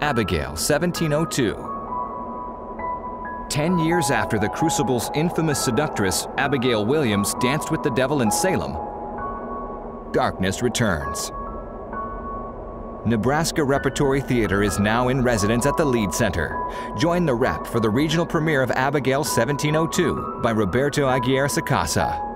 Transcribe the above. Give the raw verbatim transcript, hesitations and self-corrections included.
Abigail, seventeen oh two. Ten years after the Crucible's infamous seductress, Abigail Williams, danced with the devil in Salem, darkness returns. Nebraska Repertory Theater is now in residence at the Lead Center. Join the Rep for the regional premiere of Abigail seventeen oh two by Roberto Aguirre Sacasa.